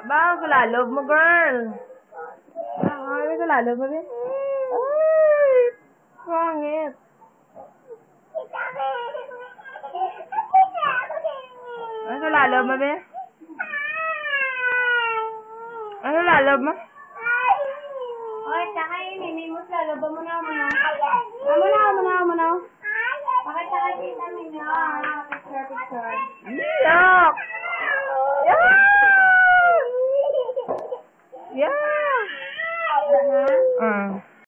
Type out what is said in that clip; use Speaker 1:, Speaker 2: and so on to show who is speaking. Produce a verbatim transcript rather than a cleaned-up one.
Speaker 1: Baka kalalob mo, girl. Ay, kalalob mo, be. Ay, pangit. Ay, kalalob mo, be. Ano lalob mo?
Speaker 2: Oy, kakain, hindi mo sa loob mo na mo na. Amo na, amo na, amo na. Bakit kakain namin na?